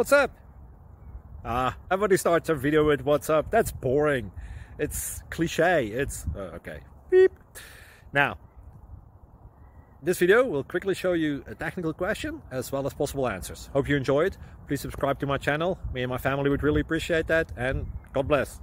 What's up? Everybody starts a video with what's up. That's boring. It's cliche. It's okay. Beep. Now, this video will quickly show you a technical question as well as possible answers. Hope you enjoyed. Please subscribe to my channel. Me and my family would really appreciate that, and God bless.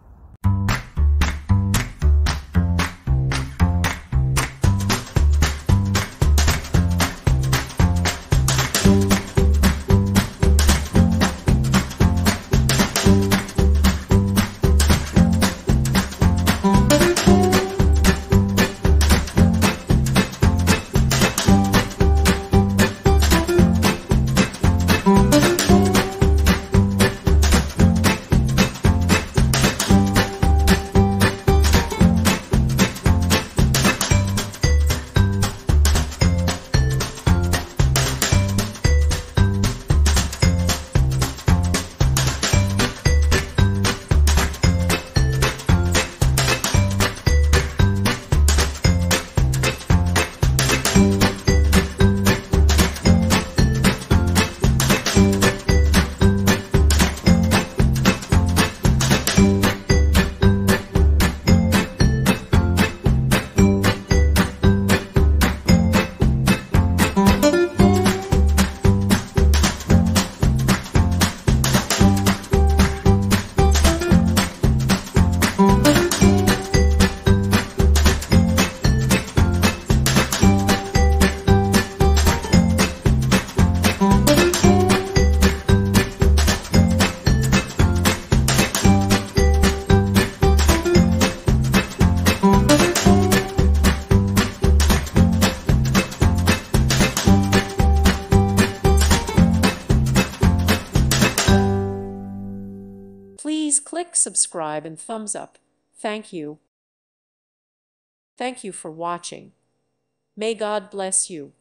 Please click subscribe and thumbs up. Thank you. Thank you for watching. May God bless you.